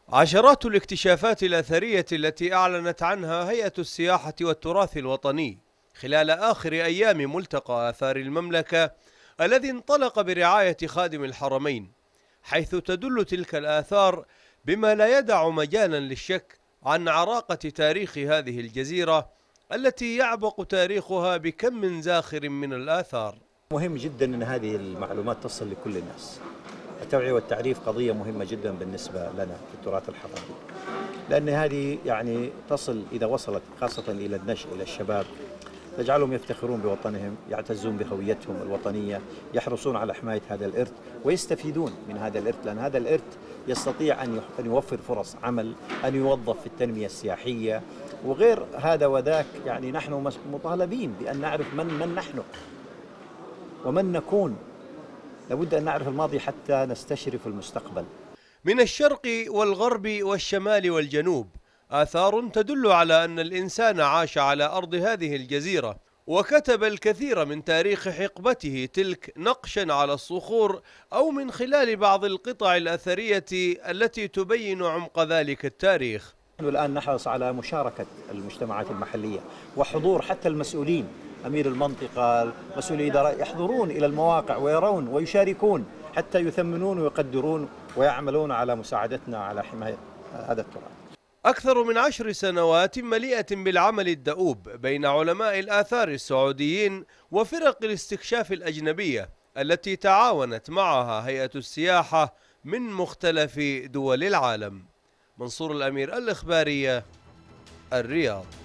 عشرات الاكتشافات الأثرية التي أعلنت عنها هيئة السياحة والتراث الوطني خلال آخر أيام ملتقى آثار المملكة الذي انطلق برعاية خادم الحرمين، حيث تدل تلك الآثار بما لا يدع مجالا للشك عن عراقة تاريخ هذه الجزيرة التي يعبق تاريخها بكم زاخر من الآثار. مهم جدا أن هذه المعلومات تصل لكل الناس. التوعية والتعريف قضية مهمة جدا بالنسبة لنا في التراث الحضاري، لأن هذه يعني تصل إذا وصلت خاصة إلى النشء إلى الشباب تجعلهم يفتخرون بوطنهم، يعتزون بهويتهم الوطنية، يحرصون على حماية هذا الإرث ويستفيدون من هذا الإرث، لأن هذا الإرث يستطيع أن يوفر فرص عمل، أن يوظف في التنمية السياحية وغير هذا وذاك. يعني نحن مطالبين بأن نعرف من نحن ومن نكون. لابد أن نعرف الماضي حتى نستشرف المستقبل. من الشرق والغرب والشمال والجنوب آثار تدل على أن الإنسان عاش على أرض هذه الجزيرة، وكتب الكثير من تاريخ حقبته تلك نقشا على الصخور أو من خلال بعض القطع الأثرية التي تبين عمق ذلك التاريخ. نحن الآن نحرص على مشاركة المجتمعات المحلية وحضور حتى المسؤولين، أمير المنطقة، مسؤولي الإدارة، يحضرون إلى المواقع ويرون ويشاركون حتى يثمنون ويقدرون ويعملون على مساعدتنا على حماية هذا التراث. أكثر من 10 سنوات مليئة بالعمل الدؤوب بين علماء الآثار السعوديين وفرق الاستكشاف الأجنبية التي تعاونت معها هيئة السياحة من مختلف دول العالم. منصور الأمير، الإخبارية، الرياض.